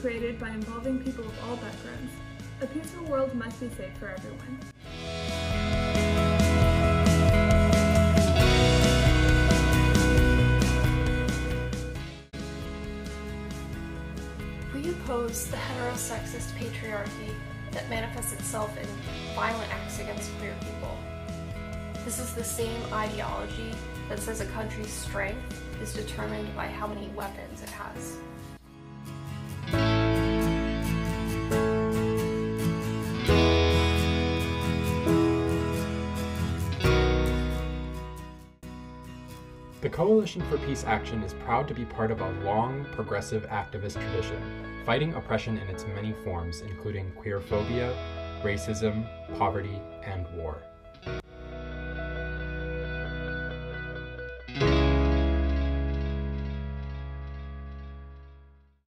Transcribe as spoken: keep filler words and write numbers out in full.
created by involving people of all backgrounds. A peaceful world must be safe for everyone. We oppose the heterosexist patriarchy that manifests itself in violent acts against queer people. This is the same ideology that says a country's strength is determined by how many weapons it has. The Coalition for Peace Action is proud to be part of a long, progressive activist tradition, fighting oppression in its many forms, including queerphobia, racism, poverty, and war.